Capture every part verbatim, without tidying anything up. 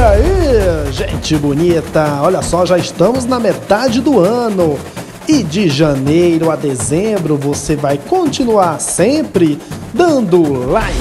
aí, gente bonita, olha só, já estamos na metade do ano e de janeiro a dezembro você vai continuar sempre dando like.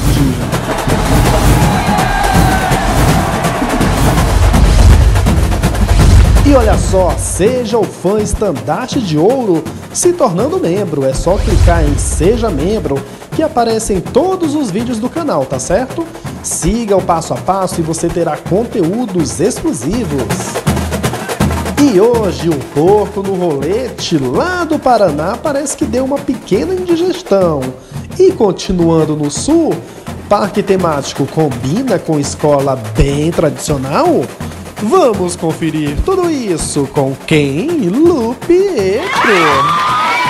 E olha só, seja o fã estandarte de ouro se tornando membro, é só clicar em Seja Membro que aparecem todos os vídeos do canal, tá certo? Siga o passo a passo e você terá conteúdos exclusivos. E hoje um porco no rolete lá do Paraná parece que deu uma pequena indigestão. E continuando no sul, parque temático combina com escola bem tradicional? Vamos conferir tudo isso com quem? Lu Pietro.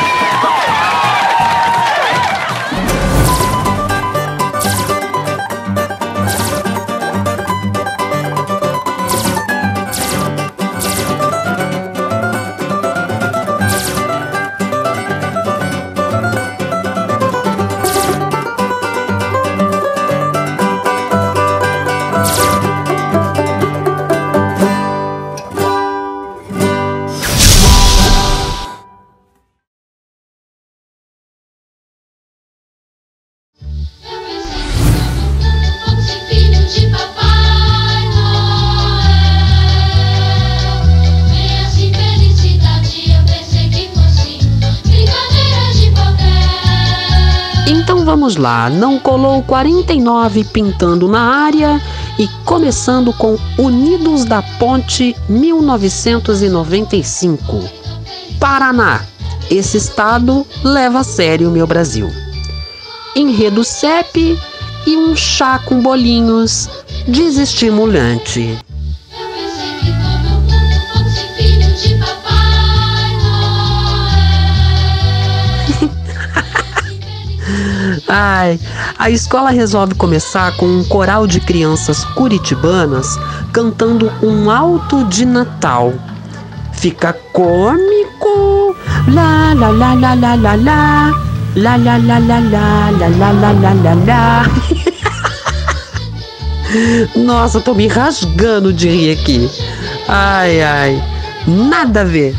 Então vamos lá, não colou quarenta e nove pintando na área e começando com Unidos da Ponte mil novecentos e noventa e cinco. Paraná, esse estado leva a sério o meu Brasil. Enredo C E P e um chá com bolinhos desestimulante. Ai, a escola resolve começar com um coral de crianças curitibanas cantando um alto de Natal. Fica cômico. Lá, lá, lá, lá, lá, lá, lá. Lá, lá, lá, lá, lá, lá, lá, lá, lá, lá, lá. Nossa, tô me rasgando de rir aqui. Ai, ai, nada a ver.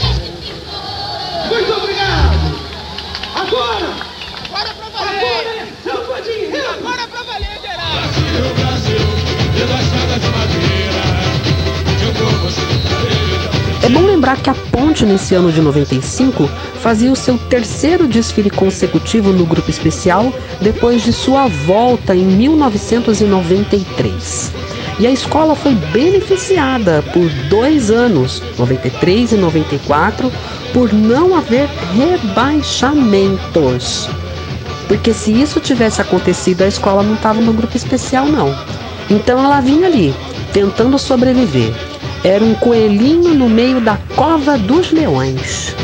Muito obrigado. Agora. Agora pra valer. Não pode ir. Agora pra valer, geral. Brasil, Brasil, debaixada de madeira. Eu vou você. É bom lembrar que a Ponte, nesse ano de noventa e cinco, fazia o seu terceiro desfile consecutivo no grupo especial depois de sua volta em mil novecentos e noventa e três. E a escola foi beneficiada por dois anos, noventa e três e noventa e quatro, por não haver rebaixamentos. Porque se isso tivesse acontecido, a escola não estava no grupo especial, não. Então ela vinha ali, tentando sobreviver. Era um coelhinho no meio da cova dos leões.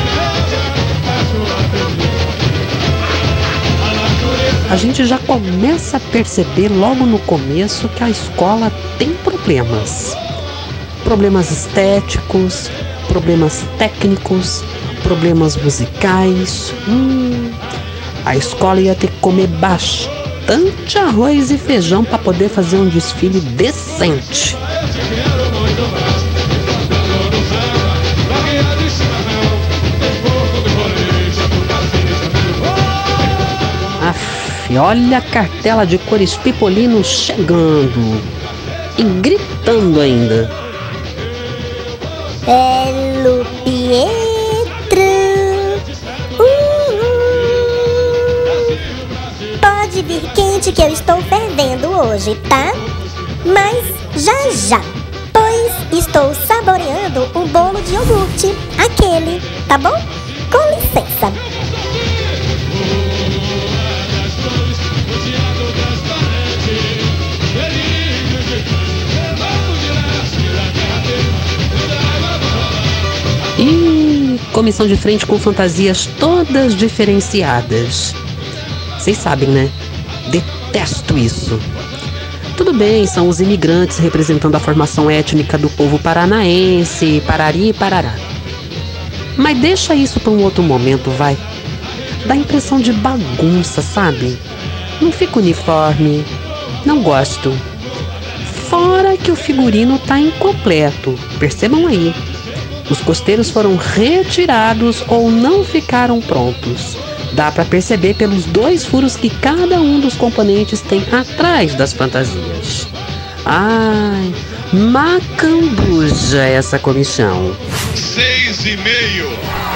A gente já começa a perceber logo no começo que a escola tem problemas. Problemas estéticos, problemas técnicos, problemas musicais. Hum, a escola ia ter que comer bastante arroz e feijão para poder fazer um desfile decente. Aff, olha a cartela de cores pipolino chegando e gritando ainda. É Lu Pietro. Uh, pode vir quente que eu estou fervendo hoje, tá? Mas já já, pois estou saboreando um bolo de iogurte, aquele, tá bom? Com licença. E comissão de frente com fantasias todas diferenciadas. Vocês sabem, né? Detesto isso. Tudo bem, são os imigrantes representando a formação étnica do povo paranaense, parari e parará. Mas deixa isso para um outro momento, vai. Dá impressão de bagunça, sabe? Não fica uniforme. Não gosto. Fora que o figurino tá incompleto, percebam aí. Os costeiros foram retirados ou não ficaram prontos. Dá para perceber pelos dois furos que cada um dos componentes tem atrás das fantasias. Ai, macambuja essa comissão. Seis e meio.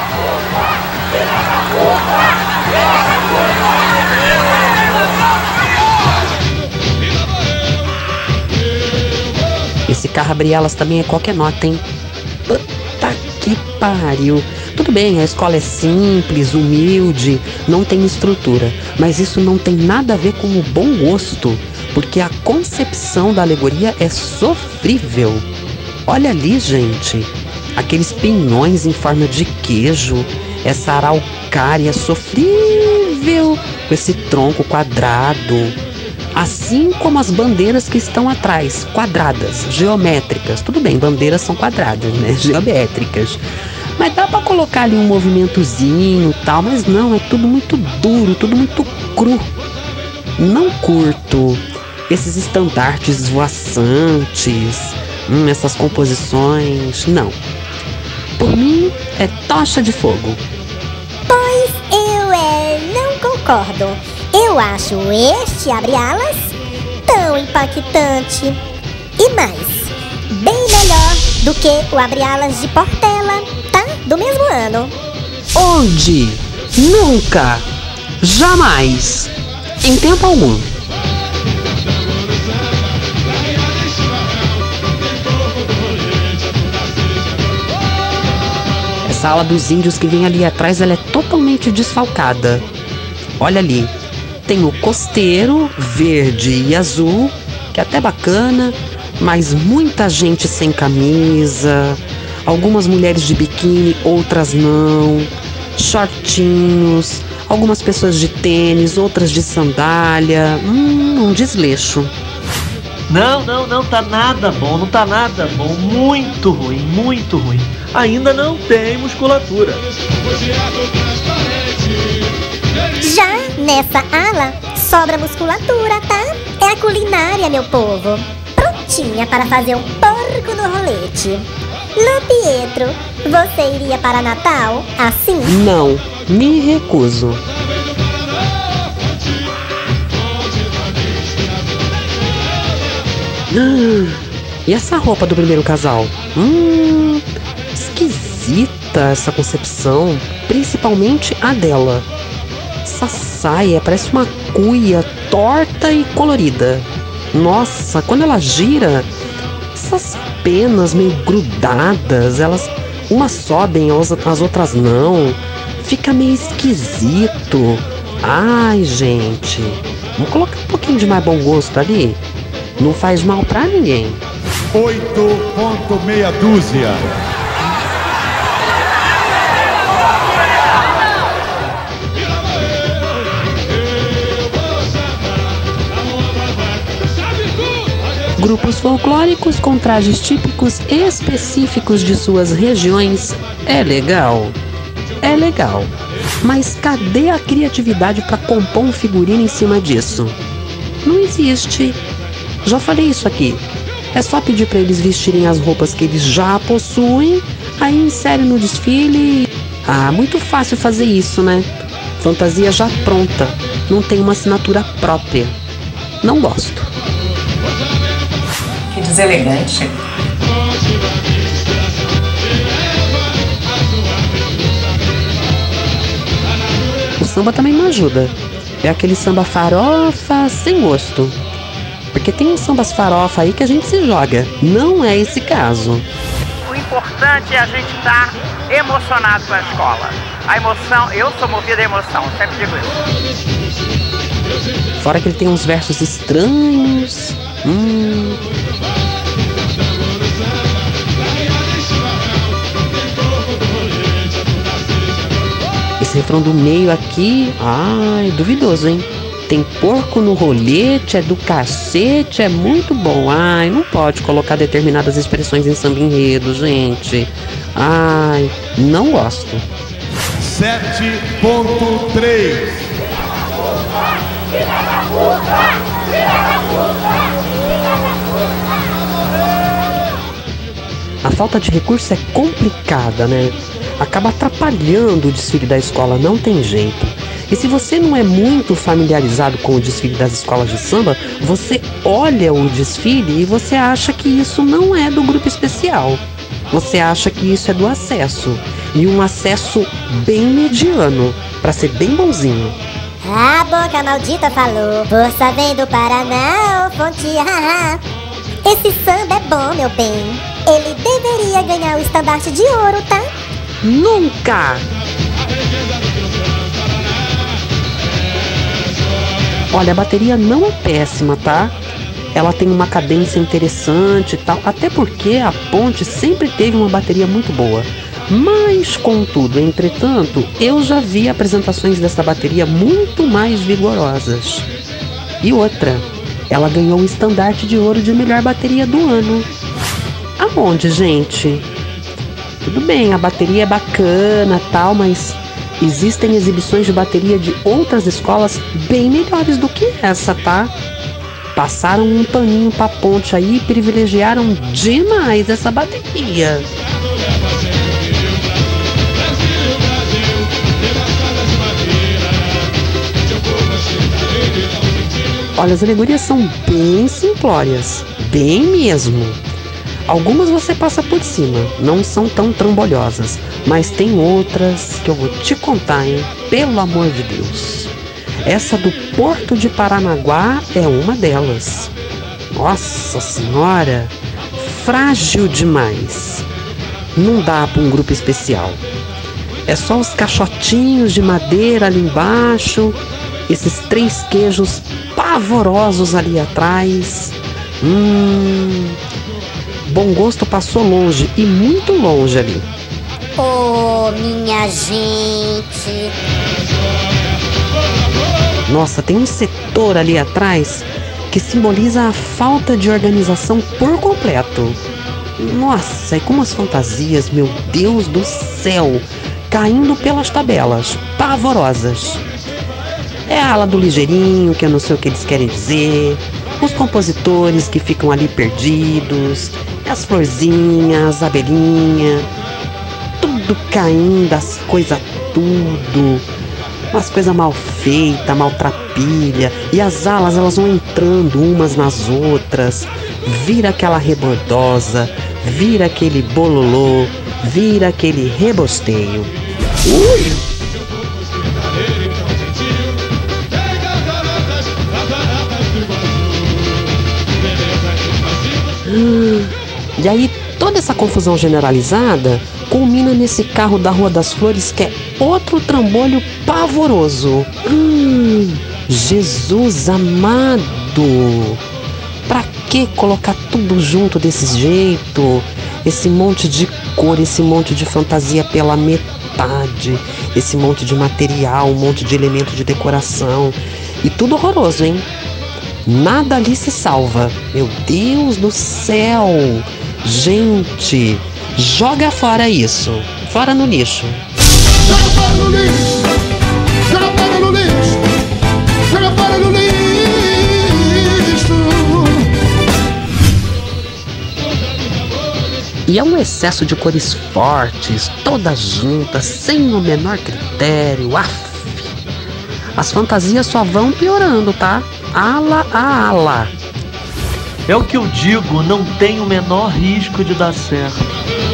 Esse carro abrir elas também é qualquer nota, hein? Puta que pariu. Tudo bem, a escola é simples, humilde, não tem estrutura, mas isso não tem nada a ver com o bom gosto, porque a concepção da alegoria é sofrível. Olha ali, gente, aqueles pinhões em forma de queijo, essa araucária sofrível com esse tronco quadrado, assim como as bandeiras que estão atrás, quadradas, geométricas. Tudo bem, bandeiras são quadradas, né? Geométricas. Mas dá pra colocar ali um movimentozinho e tal, mas não, é tudo muito duro, tudo muito cru. Não curto esses estandartes esvoaçantes, hum, essas composições, não. Por mim, é tocha de fogo. Pois eu é, não concordo. Eu acho este abre-alas tão impactante e mais, bem melhor do que o abre-alas de Portela, tá? Do mesmo ano. Onde? Nunca! Jamais! Em tempo algum! Essa ala dos índios que vem ali atrás, ela é totalmente desfalcada. Olha ali, tem o costeiro verde e azul, que é até bacana, mas muita gente sem camisa, algumas mulheres de biquíni, outras não, shortinhos, algumas pessoas de tênis, outras de sandália, hum, um desleixo. Não, não, não tá nada bom, não tá nada bom, muito ruim, muito ruim. Ainda não tem musculatura. Já nessa ala, sobra musculatura, tá? É a culinária, meu povo. Prontinha para fazer um porco no rolete. Lu Pietro, você iria para Natal assim? Não, me recuso. Ah, e essa roupa do primeiro casal? Hum, esquisita essa concepção, principalmente a dela. Essa saia parece uma cuia torta e colorida. Nossa, quando ela gira, essas penas meio grudadas, elas umas sobem, as outras não. Fica meio esquisito. Ai, gente, vamos colocar um pouquinho de mais bom gosto ali. Não faz mal pra ninguém. Oito ponto meia dúzia. Grupos folclóricos com trajes típicos específicos de suas regiões é legal. É legal. Mas cadê a criatividade para compor um figurino em cima disso? Não existe. Já falei isso aqui. É só pedir para eles vestirem as roupas que eles já possuem, aí insere no desfile. Ah, muito fácil fazer isso, né? Fantasia já pronta, não tem uma assinatura própria. Não gosto. Que deselegante. O samba também não ajuda. É aquele samba farofa sem gosto. Porque tem uns sambas farofa aí que a gente se joga. Não é esse caso. O importante é a gente estar emocionado com a escola. A emoção, eu sou movida a emoção, sempre digo isso. Fora que ele tem uns versos estranhos. Hum. Esse refrão do meio aqui, ai, duvidoso, hein? Tem porco no rolete, é do cacete, é muito bom. Ai, não pode colocar determinadas expressões em samba enredo, gente. Ai, não gosto. Sete ponto três. Filha da puta! Filha da puta! Filha da puta! falta de recurso é complicada, né? Acaba atrapalhando o desfile da escola, não tem jeito. E se você não é muito familiarizado com o desfile das escolas de samba, você olha o desfile e você acha que isso não é do grupo especial. Você acha que isso é do acesso. E um acesso bem mediano, pra ser bem bonzinho. A boca maldita falou, força vem do Paraná, ô fonte, haha. Esse samba é bom, meu bem. Ele deveria ganhar o estandarte de ouro, tá? Nunca! Olha, a bateria não é péssima, tá? Ela tem uma cadência interessante e tal, até porque a Ponte sempre teve uma bateria muito boa. Mas, contudo, entretanto, eu já vi apresentações dessa bateria muito mais vigorosas. E outra, ela ganhou o estandarte de ouro de melhor bateria do ano. Aonde, gente? Tudo bem, a bateria é bacana e tal, mas existem exibições de bateria de outras escolas bem melhores do que essa, tá? Passaram um paninho pra Ponte aí e privilegiaram demais essa bateria. Olha, as alegorias são bem simplórias, bem mesmo. Algumas você passa por cima, não são tão trambolhosas, mas tem outras que eu vou te contar, hein? Pelo amor de Deus. Essa do Porto de Paranaguá é uma delas. Nossa Senhora, frágil demais. Não dá para um grupo especial. É só os caixotinhos de madeira ali embaixo, esses três queijos pavorosos ali atrás. Hum... Bom gosto passou longe, e muito longe ali. Oh, minha gente. Nossa, tem um setor ali atrás que simboliza a falta de organização por completo. Nossa, e como as fantasias, meu Deus do céu, caindo pelas tabelas, pavorosas. É a ala do ligeirinho, que eu não sei o que eles querem dizer. Os compositores que ficam ali perdidos, as florzinhas, as abelhinhas, tudo caindo, as coisas tudo, umas coisas mal feitas, maltrapilha, e as alas elas vão entrando umas nas outras, vira aquela rebordosa, vira aquele bololô, vira aquele rebosteio. Ui! E aí toda essa confusão generalizada culmina nesse carro da Rua das Flores, que é outro trambolho pavoroso. Hum, Jesus amado! Pra que colocar tudo junto desse jeito? Esse monte de cor, esse monte de fantasia pela metade, esse monte de material, um monte de elemento de decoração. E tudo horroroso, hein? Nada ali se salva. Meu Deus do céu! Gente, joga fora isso. Fora no lixo. Joga fora no lixo. Joga fora no lixo. Joga fora no lixo. E é um excesso de cores fortes, todas juntas, sem o menor critério. Aff. As fantasias só vão piorando, tá? Ala a ala. É o que eu digo, não tem o menor risco de dar certo.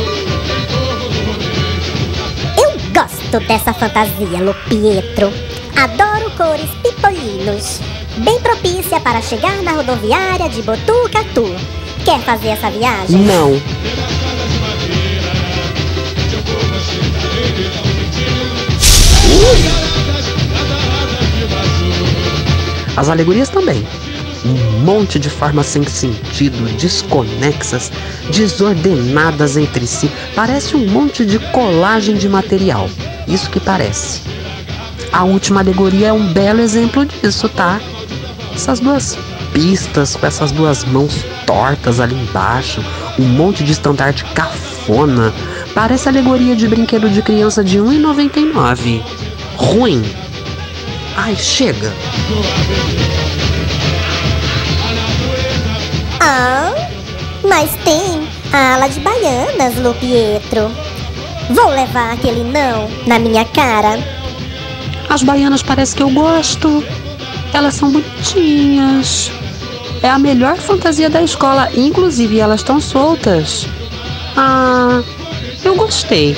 Eu gosto dessa fantasia, Lupietro. Adoro cores pipolinos. Bem propícia para chegar na rodoviária de Botucatu. Quer fazer essa viagem? Não. As alegorias também. Um monte de formas sem sentido, desconexas, desordenadas entre si. Parece um monte de colagem de material. Isso que parece. A última alegoria é um belo exemplo disso, tá? Essas duas pistas com essas duas mãos tortas ali embaixo. Um monte de estandarte cafona. Parece alegoria de brinquedo de criança de um real e noventa e nove centavos. Ruim. Ai, chega. Ah, mas tem A ala de baianas, Lu Pietro. Vou levar aquele não na minha cara. As baianas parece que eu gosto. Elas são bonitinhas. É a melhor fantasia da escola, inclusive elas estão soltas. Ah, eu gostei.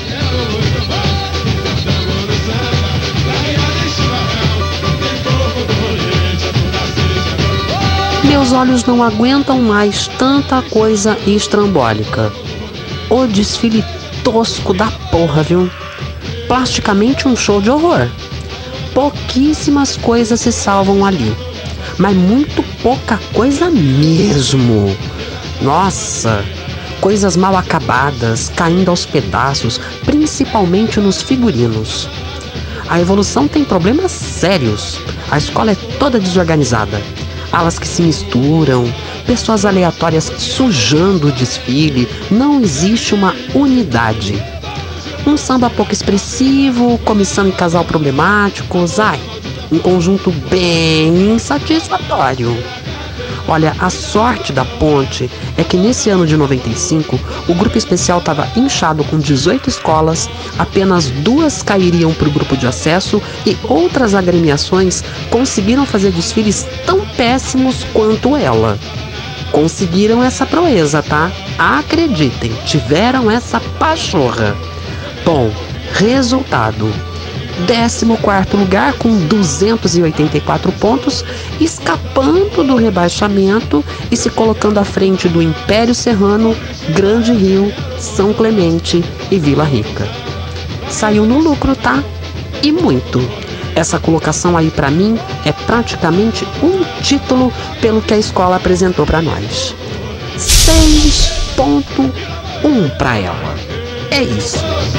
Meus olhos não aguentam mais tanta coisa estrambólica. O desfile tosco da porra, viu? Plasticamente um show de horror. Pouquíssimas coisas se salvam ali, mas muito pouca coisa mesmo. Nossa, coisas mal acabadas, caindo aos pedaços, principalmente nos figurinos. A evolução tem problemas sérios. A escola é toda desorganizada. Alas que se misturam, pessoas aleatórias sujando o desfile. Não existe uma unidade. Um samba pouco expressivo, comissão e casal problemáticos. Ai, um conjunto bem insatisfatório. Olha, a sorte da ponte é que nesse ano de noventa e cinco o grupo especial estava inchado com dezoito escolas, apenas duas cairiam para o grupo de acesso e outras agremiações conseguiram fazer desfiles tão péssimos quanto ela. Conseguiram essa proeza, tá? Acreditem, tiveram essa pachorra. Bom, resultado: décimo quarto lugar com duzentos e oitenta e quatro pontos, escapando do rebaixamento e se colocando à frente do Império Serrano, Grande Rio, São Clemente e Vila Rica. Saiu no lucro, tá? E muito. Essa colocação aí pra mim é praticamente um título pelo que a escola apresentou pra nós. seis ponto um pra ela. É isso.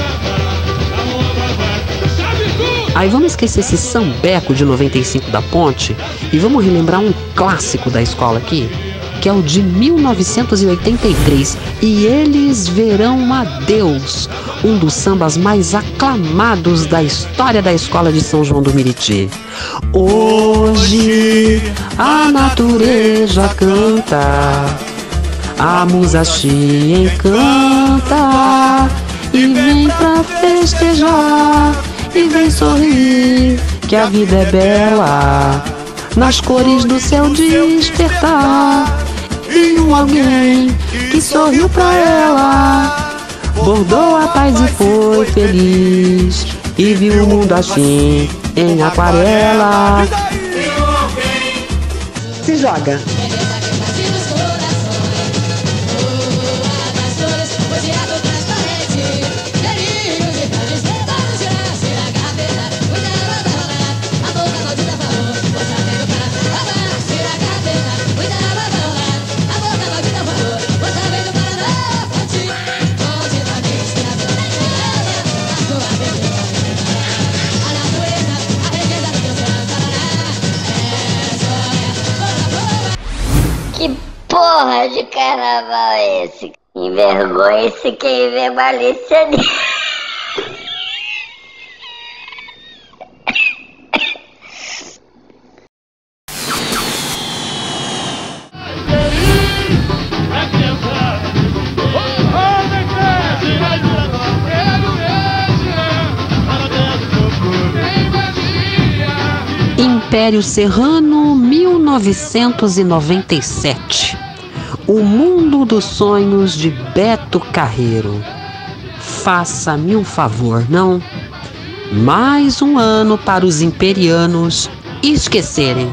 Aí vamos esquecer esse sambeco de noventa e cinco da ponte e vamos relembrar um clássico da escola aqui, que é o de mil novecentos e oitenta e três, e Eles Verão a Deus, um dos sambas mais aclamados da história da escola de São João do Meriti. Hoje a natureza canta, a musa te encanta, e vem pra festejar, e vem sorrir, que a vida é bela, nas cores do seu despertar. E um alguém que sorriu pra ela, bordou a paz e foi feliz, e viu o mundo assim, em aquarela. Se joga. Que porra de carnaval é esse? Envergonhe-se quem vê malícia nisso. Império Serrano, mil novecentos e noventa e sete. O Mundo dos Sonhos de Beto Carreiro. Faça-me um favor, não? Mais um ano para os imperianos esquecerem.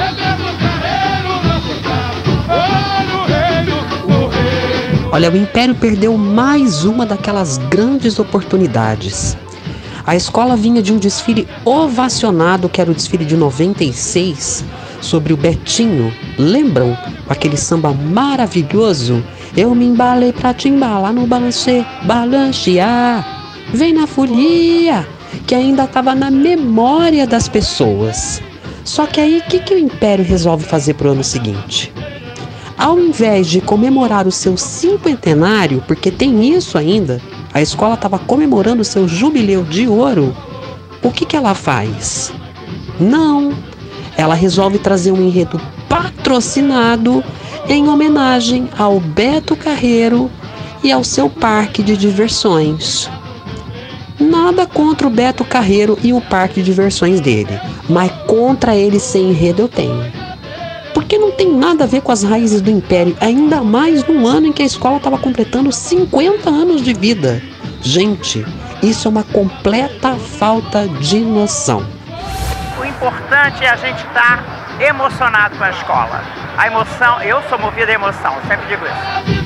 Olha, o Império perdeu mais uma daquelas grandes oportunidades. A escola vinha de um desfile ovacionado, que era o desfile de noventa e seis, sobre o Betinho. Lembram? Aquele samba maravilhoso? Eu me embalei pra te embalar no balançê, balancear. Vem na folia, que ainda estava na memória das pessoas. Só que aí, o que, que o Império resolve fazer pro ano seguinte? Ao invés de comemorar o seu cinquentenário, porque tem isso ainda, a escola estava comemorando o seu jubileu de ouro, o que, que ela faz? Não, ela resolve trazer um enredo patrocinado em homenagem ao Beto Carreiro e ao seu parque de diversões. Nada contra o Beto Carreiro e o parque de diversões dele, mas contra ele sem enredo eu tenho. Porque não tem nada a ver com as raízes do Império, ainda mais no ano em que a escola estava completando cinquenta anos de vida. Gente, isso é uma completa falta de noção. O importante é a gente estar emocionado com a escola. A emoção, eu sou movida a emoção, sempre digo isso.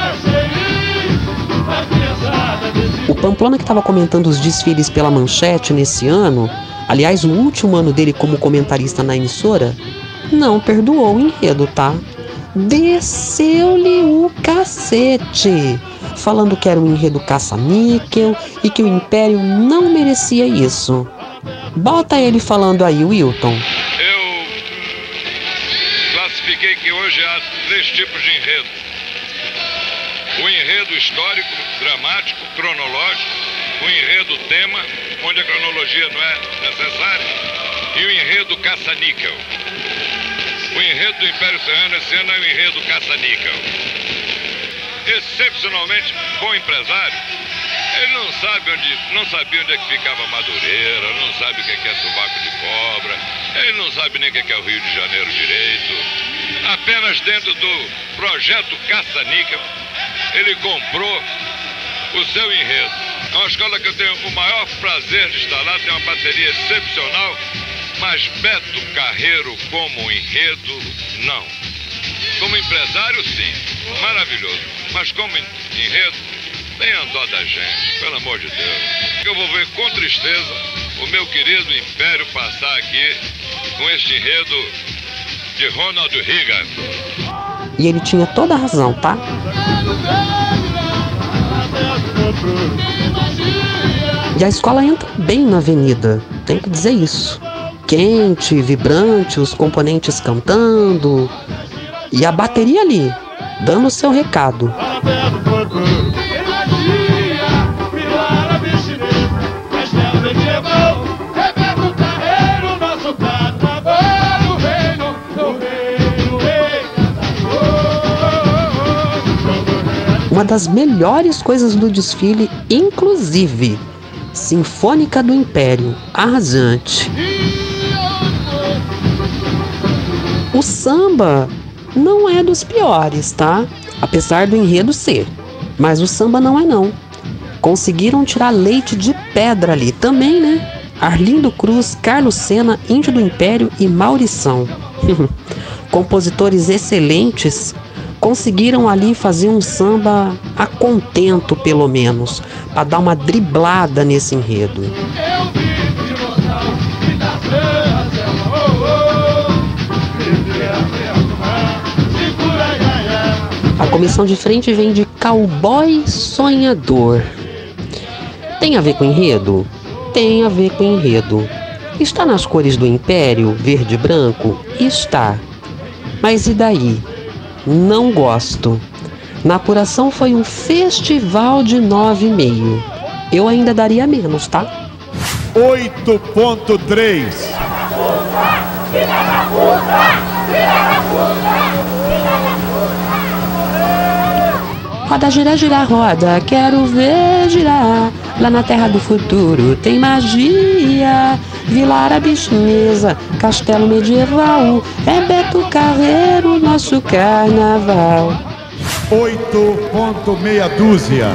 O Pamplona, que estava comentando os desfiles pela Manchete nesse ano, aliás, no último ano dele como comentarista na emissora, não perdoou o enredo, tá? Desceu-lhe o cacete, falando que era um enredo caça-níquel e que o Império não merecia isso. Bota ele falando aí, Wilton. Eu classifiquei que hoje há três tipos de enredo. O enredo histórico, dramático, cronológico, o enredo tema, onde a cronologia não é necessária, e o enredo caça-níquel. O enredo do Império Serrano esse ano é o enredo caça-níquel. Excepcionalmente bom empresário, ele não sabe onde, não sabia onde é que ficava Madureira, não sabe o que é sovaco de cobra, ele não sabe nem o que é o Rio de Janeiro direito. Apenas dentro do projeto caça-níquel, ele comprou o seu enredo. É uma escola que eu tenho o maior prazer de estar lá, tem uma bateria excepcional, mas Beto Carreiro como enredo, não. Como empresário, sim, maravilhoso. Mas como enredo, tenha dó da gente, pelo amor de Deus. Eu vou ver com tristeza o meu querido Império passar aqui com este enredo de Ronald Reagan. E ele tinha toda a razão, tá? E a escola entra bem na avenida, tem que dizer isso. Quente, vibrante, os componentes cantando e a bateria ali, dando o seu recado. Uma das melhores coisas do desfile, inclusive, Sinfônica do Império, arrasante. O samba não é dos piores, tá? Apesar do enredo ser. Mas o samba não é não. Conseguiram tirar leite de pedra ali também, né? Arlindo Cruz, Carlos Sena, Índio do Império e Maurição. Compositores excelentes conseguiram ali fazer um samba a contento, pelo menos, para dar uma driblada nesse enredo. A comissão de frente vem de Cowboy Sonhador. Tem a ver com enredo? Tem a ver com enredo. Está nas cores do Império, verde e branco? Está. Mas e daí? Não gosto. Na apuração foi um festival de nove vírgula cinco. Eu ainda daria menos, tá? oito ponto três. Roda, gira, gira, roda, quero ver girar. Lá na terra do futuro tem magia. Vila Árabe Chinesa, castelo medieval. É Beto Carreiro, nosso carnaval. oito ponto meia dúzia.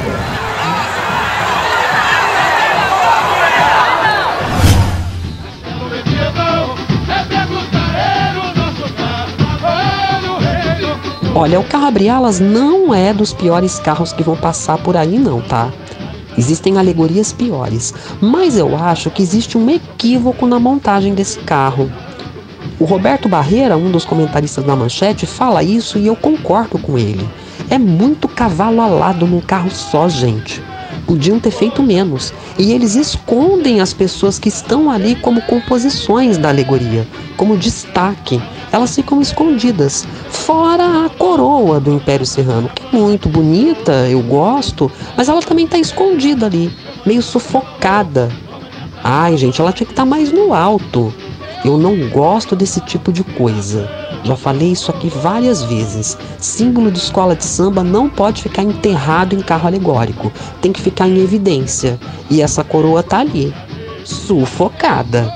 Olha, o carro abre-alas não é dos piores carros que vão passar por aí não, tá? Existem alegorias piores, mas eu acho que existe um equívoco na montagem desse carro. O Roberto Barreira, um dos comentaristas da Manchete, fala isso e eu concordo com ele. É muito cavalo alado num carro só, gente. Podiam ter feito menos. E eles escondem as pessoas que estão ali como composições da alegoria, como destaque. Elas ficam escondidas, fora a coroa do Império Serrano, que é muito bonita, eu gosto, mas ela também está escondida ali, meio sufocada. Ai, gente, ela tinha que estar mais no alto. Eu não gosto desse tipo de coisa. Já falei isso aqui várias vezes. Símbolo de escola de samba não pode ficar enterrado em carro alegórico. Tem que ficar em evidência. E essa coroa tá ali, sufocada.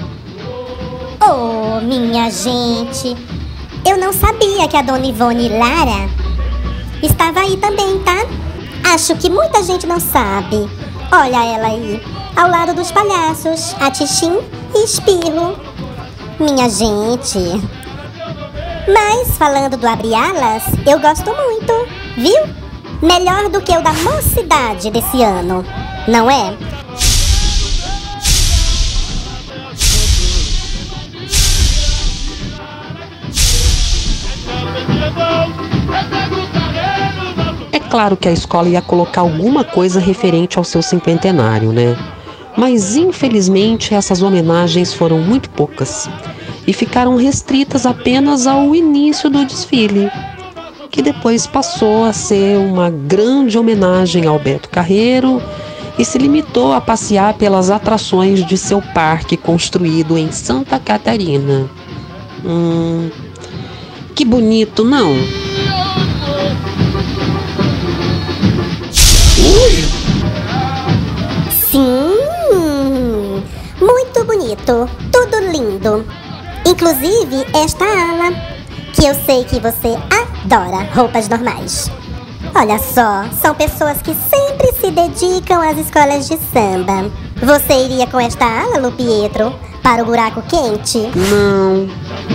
Oh, minha gente, eu não sabia que a Dona Ivone Lara estava aí também, tá? Acho que muita gente não sabe. Olha ela aí, ao lado dos palhaços, a Tixim e Espirro. Minha gente. Mas, falando do Abre Alas, eu gosto muito, viu? Melhor do que o da Mocidade desse ano, não é? É claro que a escola ia colocar alguma coisa referente ao seu cinquentenário, né? Mas, infelizmente, essas homenagens foram muito poucas e ficaram restritas apenas ao início do desfile, que depois passou a ser uma grande homenagem ao Beto Carreiro e se limitou a passear pelas atrações de seu parque construído em Santa Catarina. Hum, que bonito, não? Sim, muito bonito, tudo lindo. Inclusive esta ala, que eu sei que você adora roupas normais. Olha só, são pessoas que sempre se dedicam às escolas de samba. Você iria com esta ala, Lu Pietro, para o buraco quente? Não.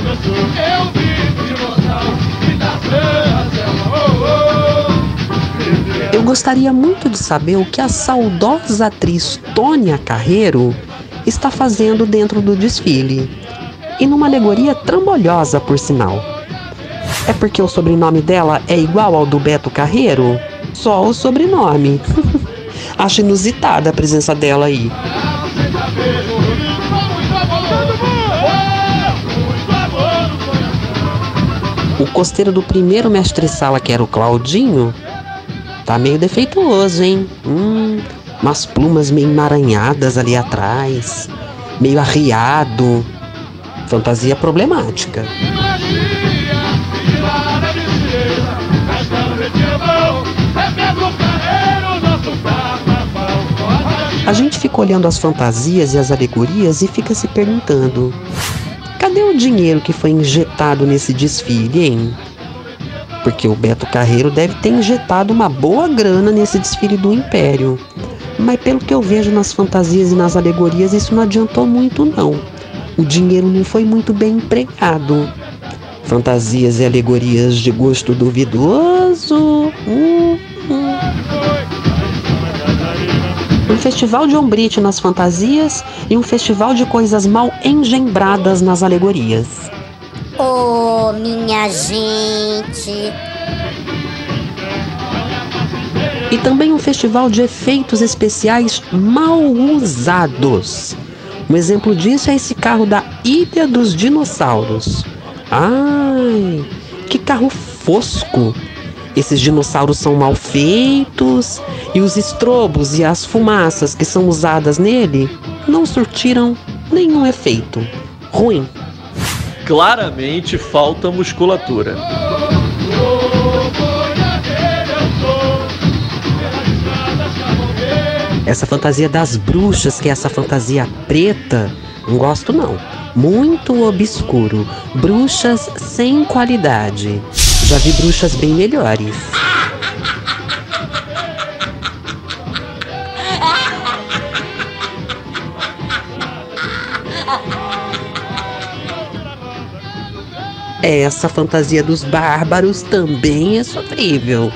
Eu gostaria muito de saber o que a saudosa atriz Tônia Carreiro está fazendo dentro do desfile. E numa alegoria trambolhosa, por sinal. É porque o sobrenome dela é igual ao do Beto Carreiro? Só o sobrenome. Acho inusitada a presença dela aí. O costeiro do primeiro mestre-sala, que era o Claudinho, tá meio defeituoso, hein? Hum, umas plumas meio emaranhadas ali atrás, meio arriado. Fantasia problemática. A gente fica olhando as fantasias e as alegorias e fica se perguntando: cadê o dinheiro que foi injetado nesse desfile, hein? Porque o Beto Carreiro deve ter injetado uma boa grana nesse desfile do Império. Mas pelo que eu vejo nas fantasias e nas alegorias, isso não adiantou muito, não. O dinheiro não foi muito bem empregado. Fantasias e alegorias de gosto duvidoso. Hum, hum. Um festival de ombrite nas fantasias e um festival de coisas mal engembradas nas alegorias. Oh, minha gente! E também um festival de efeitos especiais mal usados. Um exemplo disso é esse carro da Ilha dos Dinossauros. Ai, que carro fosco! Esses dinossauros são mal feitos e os estrobos e as fumaças que são usadas nele não surtiram nenhum efeito. Ruim. Claramente falta musculatura. Essa fantasia das bruxas, que é essa fantasia preta, não gosto não. Muito obscuro. Bruxas sem qualidade. Já vi bruxas bem melhores. Essa fantasia dos bárbaros também é sofrível.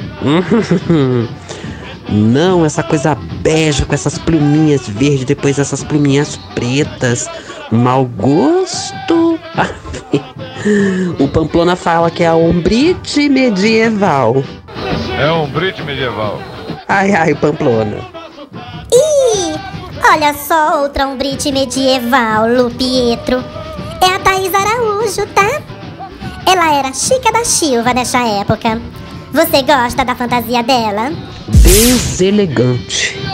Não, essa coisa bege com essas pluminhas verdes, depois essas pluminhas pretas. Mau gosto. O Pamplona fala que é a ombrite medieval. É a ombrite medieval. Ai, ai, Pamplona. Ih, olha só outra ombrite medieval, Lu Pietro. É a Thaís Araújo, tá? Ela era Chica da Silva nessa época. Você gosta da fantasia dela? Deselegante.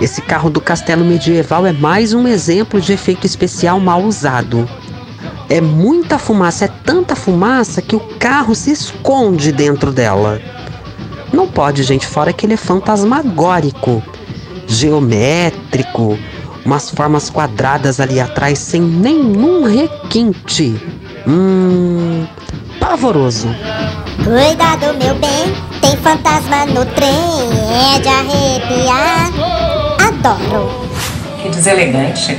Esse carro do castelo medieval é mais um exemplo de efeito especial mal usado. É muita fumaça, é tanta fumaça que o carro se esconde dentro dela. Não pode, gente, fora que ele é fantasmagórico, geométrico, umas formas quadradas ali atrás sem nenhum requinte. Hum, pavoroso. Cuidado, meu bem, tem fantasma no trem, é de arrepiar. Adoro. Que deselegante.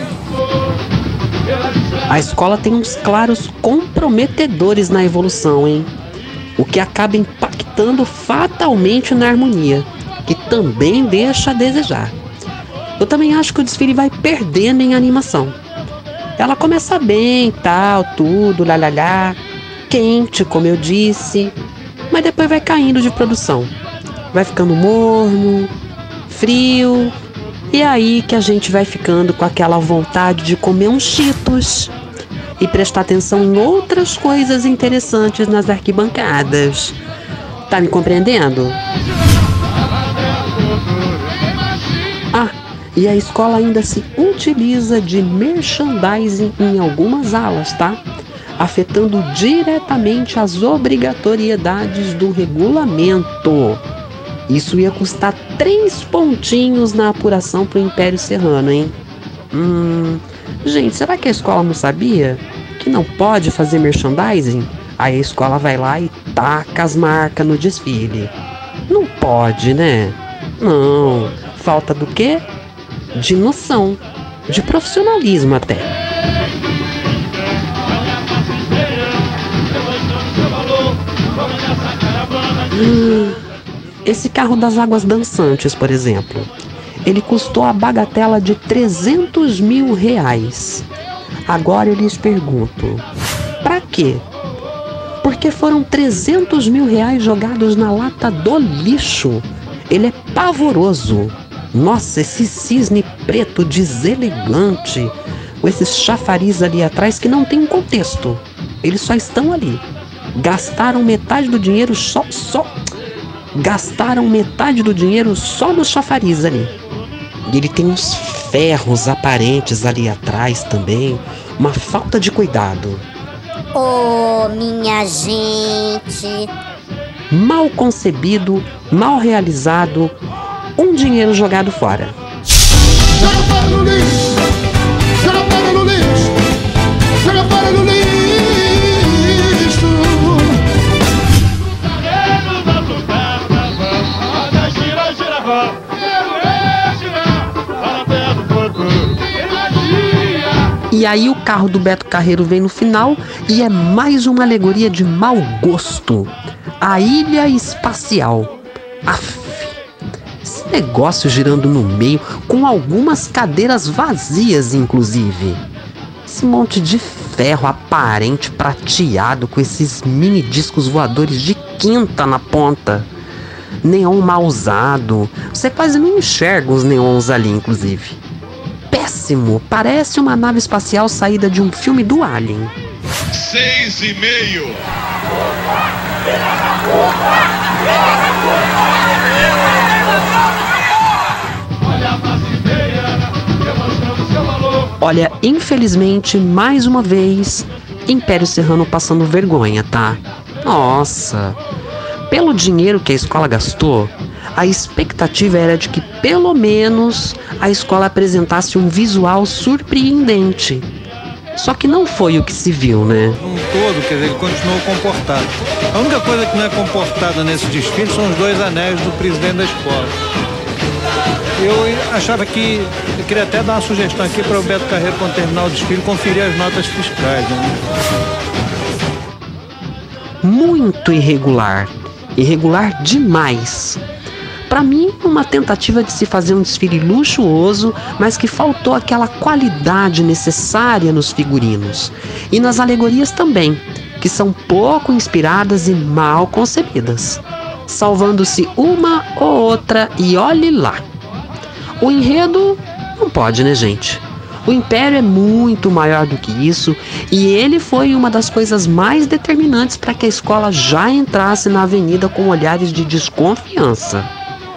A escola tem uns claros comprometedores na evolução, hein? O que acaba impactando fatalmente na harmonia, que também deixa a desejar. Eu também acho que o desfile vai perdendo em animação. Ela começa bem, tal, tudo, lá, lá, lá, quente, como eu disse, mas depois vai caindo de produção. Vai ficando morno, frio, e é aí que a gente vai ficando com aquela vontade de comer uns Cheetos e prestar atenção em outras coisas interessantes nas arquibancadas. Tá me compreendendo? Ah, e a escola ainda se utiliza de merchandising em algumas alas, tá? Afetando diretamente as obrigatoriedades do regulamento. Isso ia custar três pontinhos na apuração pro Império Serrano, hein? Hum... Gente, será que a escola não sabia que não pode fazer merchandising? Aí a escola vai lá e taca as marcas no desfile. Não pode, né? Não. Falta do quê? De noção. De profissionalismo até. Hum, esse carro das águas dançantes, por exemplo, ele custou a bagatela de trezentos mil reais. Agora eu lhes pergunto, pra quê? Porque foram trezentos mil reais jogados na lata do lixo. Ele é pavoroso. Nossa, esse cisne preto deselegante, com esses chafariz ali atrás que não tem um contexto. Eles só estão ali. Gastaram metade do dinheiro só, só... Gastaram metade do dinheiro só nos chafariz ali. E ele tem uns ferros aparentes ali atrás também. Uma falta de cuidado. Oh, minha gente. Mal concebido, mal realizado, um dinheiro jogado fora. Joga fora no lixo! Joga fora no lixo! Joga fora no lixo! E aí o carro do Beto Carreiro vem no final e é mais uma alegoria de mau gosto. A ilha espacial. Aff, esse negócio girando no meio, com algumas cadeiras vazias, inclusive. Esse monte de ferro aparente prateado com esses mini discos voadores de quinta na ponta. Neon mal usado. Você quase não enxerga os neons ali, inclusive. Péssimo, parece uma nave espacial saída de um filme do Alien. Seis e meio. Olha, infelizmente, mais uma vez, Império Serrano passando vergonha, tá? Nossa, pelo dinheiro que a escola gastou, a expectativa era de que pelo menos a escola apresentasse um visual surpreendente. Só que não foi o que se viu, né? Um todo, quer dizer, ele continuou comportado. A única coisa que não é comportada nesse desfile são os dois anéis do presidente da escola. Eu achava que... Eu queria até dar uma sugestão aqui para o Beto Carreiro, quando terminar o desfile, conferir as notas fiscais, né? Muito irregular. Irregular demais. Para mim, uma tentativa de se fazer um desfile luxuoso, mas que faltou aquela qualidade necessária nos figurinos. E nas alegorias também, que são pouco inspiradas e mal concebidas. Salvando-se uma ou outra e olhe lá. O enredo não pode, né, gente? O Império é muito maior do que isso e ele foi uma das coisas mais determinantes para que a escola já entrasse na avenida com olhares de desconfiança.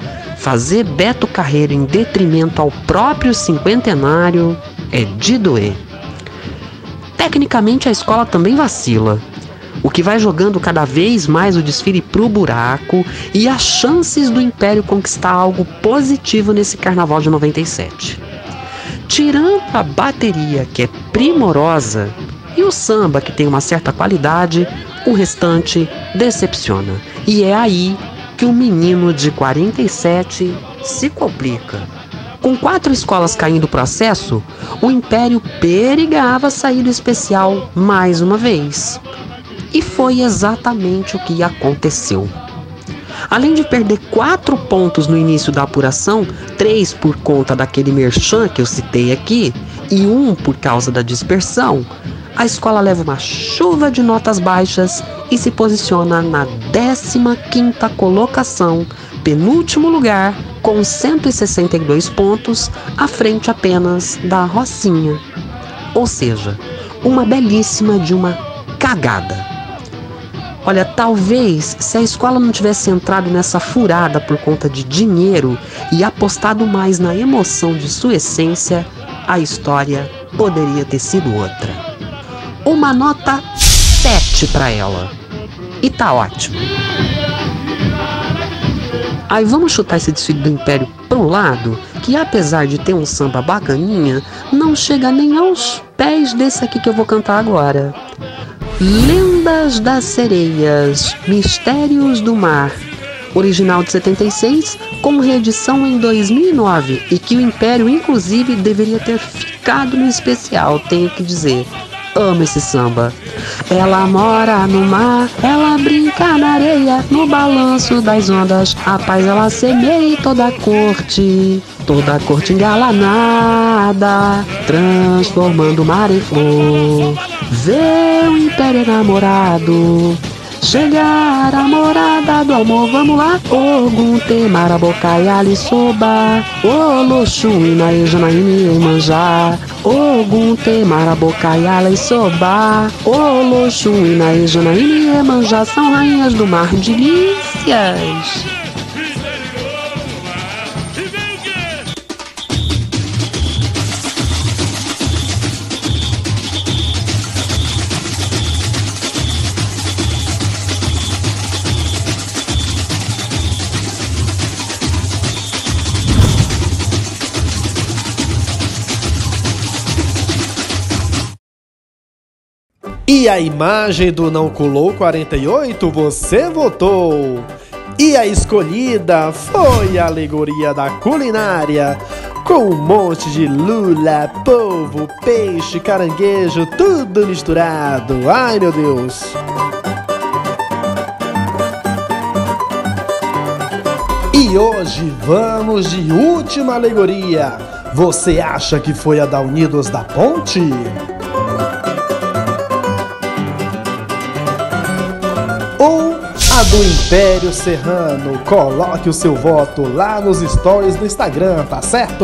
fazer Beto Carreiro em detrimento ao próprio cinquentenário é de doer. Tecnicamente a escola também vacila, o que vai jogando cada vez mais o desfile pro buraco e as chances do Império conquistar algo positivo nesse carnaval de noventa e sete. Tirando a bateria, que é primorosa, e o samba, que tem uma certa qualidade, o restante decepciona. E é aí que o menino de quarenta e sete se complica. Com quatro escolas caindo o processo, o Império perigava sair do especial mais uma vez. E foi exatamente o que aconteceu. Além de perder quatro pontos no início da apuração, três por conta daquele merchan que eu citei aqui, e um por causa da dispersão, a escola leva uma chuva de notas baixas e se posiciona na décima quinta colocação, penúltimo lugar, com cento e sessenta e dois pontos, à frente apenas da Rocinha. Ou seja, uma belíssima de uma cagada. Olha, talvez se a escola não tivesse entrado nessa furada por conta de dinheiro e apostado mais na emoção de sua essência, a história poderia ter sido outra. Uma nota sete para ela. E tá ótimo. Aí vamos chutar esse desfile do Império para um lado, que apesar de ter um samba bacaninha, não chega nem aos pés desse aqui que eu vou cantar agora. Lendas das Sereias, Mistérios do Mar, original de setenta e seis, com reedição em dois mil e nove, e que o Império inclusive deveria ter ficado no especial, tenho que dizer. Amo esse samba. Ela mora no mar, ela brinca na areia, no balanço das ondas, a paz ela semeia toda a corte, toda a corte engalanada, transformando o mar em flor. Vê o Império enamorado chegar à morada do amor, vamos lá. Ogum, Temara, Bocai, Alisoba, Oloxu, Inaê, Janaína, Iemanjá. Ogum, Temara, Bocai, Alisoba, Oloxu, Inaê, Janaína, Iemanjá são rainhas do mar de delícias. E a imagem do Não Colou quarenta e oito você votou. E a escolhida foi a alegoria da culinária, com um monte de lula, polvo, peixe, caranguejo, tudo misturado. Ai meu Deus! E hoje vamos de última alegoria. Você acha que foi a da Unidos da Ponte? A do Império Serrano? Coloque o seu voto lá nos stories do Instagram, tá certo?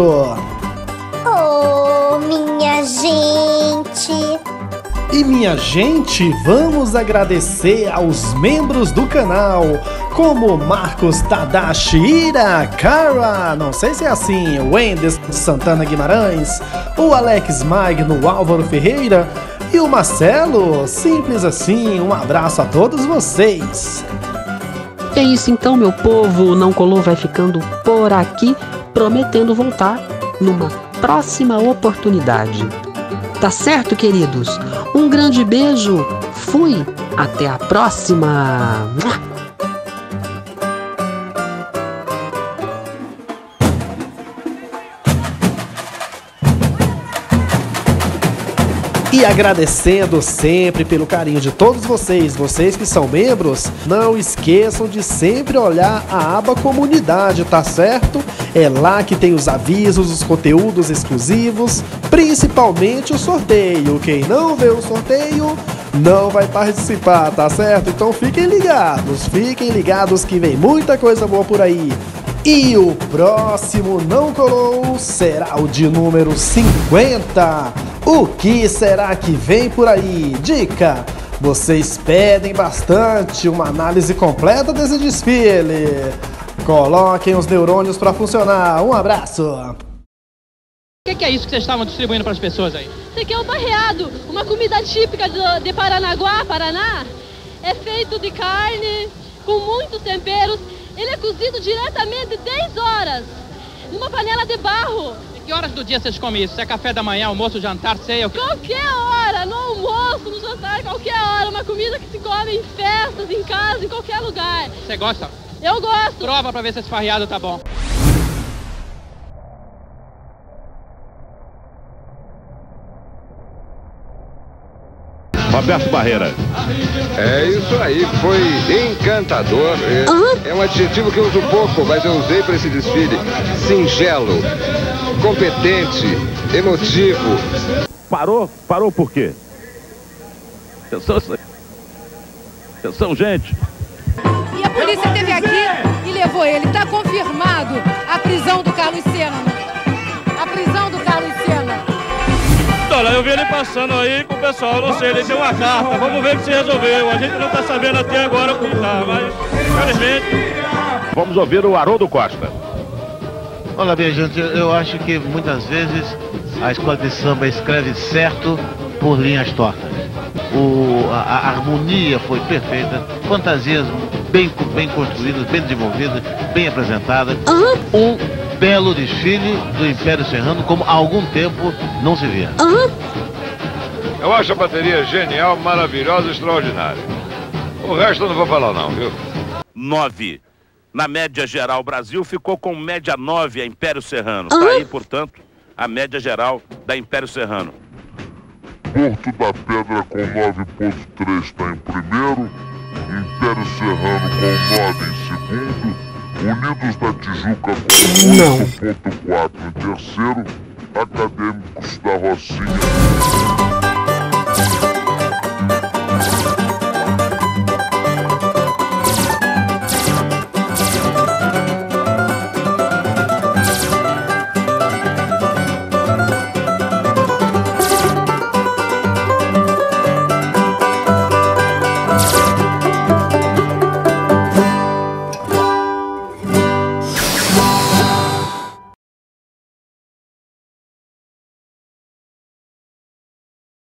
Oh, minha gente! E minha gente, vamos agradecer aos membros do canal, como Marcos Tadashi, Ira, Cara, não sei se é assim, o Wendes Santana Guimarães, o Alex Magno, Álvaro Ferreira e o Marcelo. Simples assim, um abraço a todos vocês. É isso então, meu povo. Não Colou vai ficando por aqui, prometendo voltar numa próxima oportunidade. Tá certo, queridos? Um grande beijo. Fui. Até a próxima. E agradecendo sempre pelo carinho de todos vocês, vocês que são membros, não esqueçam de sempre olhar a aba comunidade, tá certo? É lá que tem os avisos, os conteúdos exclusivos, principalmente o sorteio. Quem não vê o sorteio não vai participar, tá certo? Então fiquem ligados, fiquem ligados que vem muita coisa boa por aí. E o próximo Não Colou será o de número cinquenta. O que será que vem por aí? Dica: vocês pedem bastante uma análise completa desse desfile. Coloquem os neurônios para funcionar. Um abraço. O que, que é isso que vocês estavam distribuindo para as pessoas aí? Isso aqui é o barreado, uma comida típica de, de Paranaguá, Paraná. É feito de carne, com muitos temperos. Ele é cozido diretamente dez horas, numa panela de barro. E que horas do dia vocês comem isso? Se é café da manhã, almoço, jantar, ceia? Qualquer hora, no almoço, no jantar, qualquer hora. Uma comida que se come em festas, em casa, em qualquer lugar. Você gosta? Eu gosto. Prova pra ver se esse farreado tá bom. Roberto Barreira. É isso aí, foi encantador. É, uhum. é um adjetivo que eu uso pouco, mas eu usei para esse desfile. Singelo, competente, emotivo. Parou? Parou por quê? Atenção, atenção, gente. E a polícia esteve aqui e levou ele. Está confirmado a prisão do Carlos Sena. A prisão do Carlos Sena. Olha, eu vi ele passando aí com o pessoal, não sei, ele deu uma carta, vamos ver o que se resolveu. A gente não está sabendo até agora como tá, mas infelizmente... Vamos ouvir o Haroldo Costa. Olha, minha gente, eu acho que muitas vezes a escola de samba escreve certo por linhas tortas. O, a, a harmonia foi perfeita, fantasias bem, bem construídas, bem desenvolvidas, bem apresentadas. Um belo desfile do Império Serrano, como há algum tempo não se via. Eu acho a bateria genial, maravilhosa, extraordinária. O resto eu não vou falar não, viu? Nove. Na média geral, o Brasil ficou com média nove a Império Serrano. Está aí, portanto, a média geral da Império Serrano. Porto da Pedra com nove ponto três está em primeiro, Império Serrano com nove em segundo, Unidos da Tijuca com oito ponto quatro em terceiro, Acadêmicos da Rocinha.